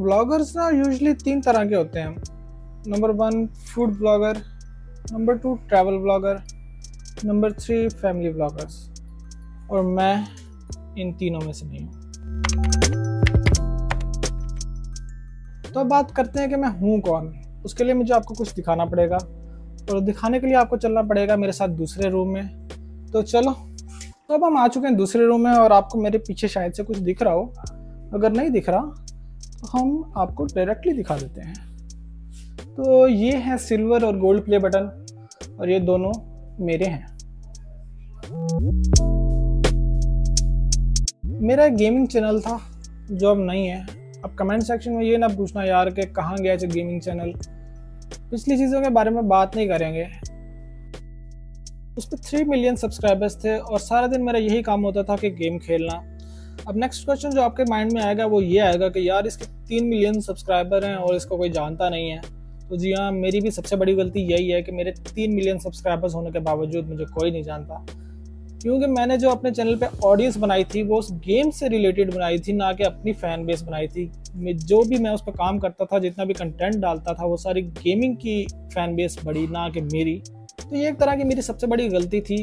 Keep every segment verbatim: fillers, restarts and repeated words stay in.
Bloggers ना usually तीन तरह के होते हैं। Number one food blogger, number two travel blogger, number three family bloggers, और मैं इन तीनों में से नहीं हूँ। तो अब बात करते हैं कि मैं हूँ कौन। उसके लिए मुझे आपको कुछ दिखाना पड़ेगा, और दिखाने के लिए आपको चलना पड़ेगा मेरे साथ दूसरे रूम में। तो चलो, तो अब हम आ चुके हैं दूसरे रूम में, और आपको मेरे पीछे शायद से कुछ दिख रहा हो। अगर नहीं दिख रहा तो हम आपको डायरेक्टली दिखा देते हैं। तो ये है सिल्वर और गोल्ड प्ले बटन, और ये दोनों मेरे हैं। मेरा एक गेमिंग चैनल था जो अब नहीं है। अब कमेंट सेक्शन में ये ना पूछना यार कि कहाँ गया है गेमिंग चैनल। पिछली चीज़ों के बारे में बात नहीं करेंगे। उस पर थ्री मिलियन सब्सक्राइबर्स थे, और सारा दिन मेरा यही काम होता था कि गेम खेलना। अब नेक्स्ट क्वेश्चन जो आपके माइंड में आएगा वो ये आएगा कि यार इसके तीन मिलियन सब्सक्राइबर हैं और इसको कोई जानता नहीं है। तो जी हाँ, मेरी भी सबसे बड़ी गलती यही है कि मेरे तीन मिलियन सब्सक्राइबर्स होने के बावजूद मुझे कोई नहीं जानता, क्योंकि मैंने जो अपने चैनल पे ऑडियंस बनाई थी वो उस गेम से रिलेटेड बनाई थी, ना कि अपनी फैन बेस बनाई थी। जो भी मैं उस पर काम करता था, जितना भी कंटेंट डालता था, वो सारी गेमिंग की फैन बेस बड़ी, ना कि मेरी। तो ये एक तरह की मेरी सबसे बड़ी गलती थी।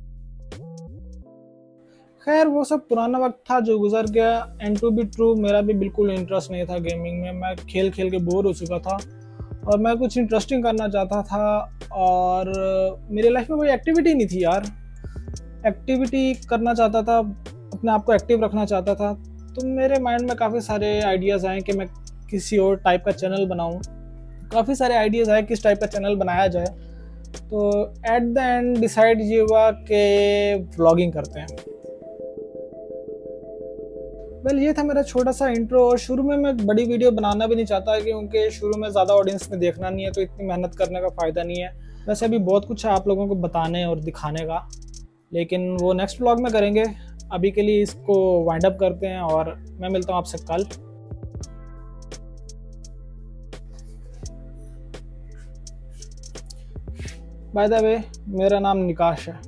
खैर, वो सब पुराना वक्त था जो गुजर गया। एंड टू बी ट्रू, मेरा भी बिल्कुल इंटरेस्ट नहीं था गेमिंग में। मैं खेल खेल के बोर हो चुका था, और मैं कुछ इंटरेस्टिंग करना चाहता था, और मेरी लाइफ में कोई एक्टिविटी नहीं थी यार। एक्टिविटी करना चाहता था, अपने आप को एक्टिव रखना चाहता था। तो मेरे माइंड में काफ़ी सारे आइडियाज़ आए कि मैं किसी और टाइप का चैनल बनाऊं। काफ़ी सारे आइडियाज़ आए किस टाइप का चैनल बनाया जाए। तो एट द एंड डिसाइड ये हुआ कि व्लॉगिंग करते हैं। वेल well, ये था मेरा छोटा सा इंट्रो। और शुरू में मैं बड़ी वीडियो बनाना भी नहीं चाहता, क्योंकि शुरू में ज़्यादा ऑडियंस ने देखना नहीं है, तो इतनी मेहनत करने का फ़ायदा नहीं है। वैसे अभी बहुत कुछ है आप लोगों को बताने और दिखाने का, लेकिन वो नेक्स्ट व्लॉग में करेंगे। अभी के लिए इसको वाइंड अप करते हैं, और मैं मिलता हूँ आपसे कल। बाय द वे, मेरा नाम निकाश है।